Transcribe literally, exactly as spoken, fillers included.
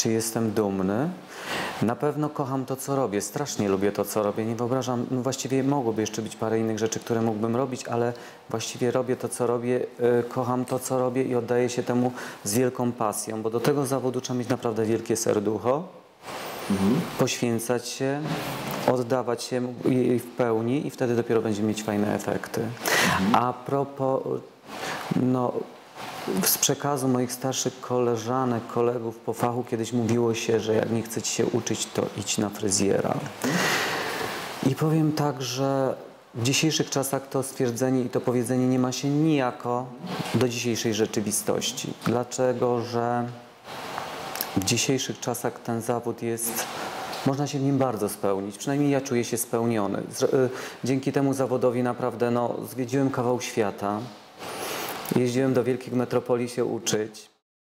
czy jestem dumny? Na pewno kocham to, co robię. Strasznie lubię to, co robię. Nie wyobrażam, no właściwie mogłoby jeszcze być parę innych rzeczy, które mógłbym robić, ale właściwie robię to, co robię, yy, kocham to, co robię i oddaję się temu z wielką pasją, bo do tego zawodu trzeba mieć naprawdę wielkie serducho, mhm. poświęcać się, oddawać się jej w pełni i wtedy dopiero będziemy mieć fajne efekty. Mhm. A propos, no, z przekazu moich starszych koleżanek, kolegów po fachu kiedyś mówiło się, że jak nie chce ci się uczyć, to idź na fryzjera. I powiem tak, że w dzisiejszych czasach to stwierdzenie i to powiedzenie nie ma się nijako do dzisiejszej rzeczywistości. Dlaczego? Że w dzisiejszych czasach ten zawód jest, można się w nim bardzo spełnić. Przynajmniej ja czuję się spełniony. Dzięki temu zawodowi naprawdę no, zwiedziłem kawał świata. Jeździłem do wielkich metropolii się uczyć.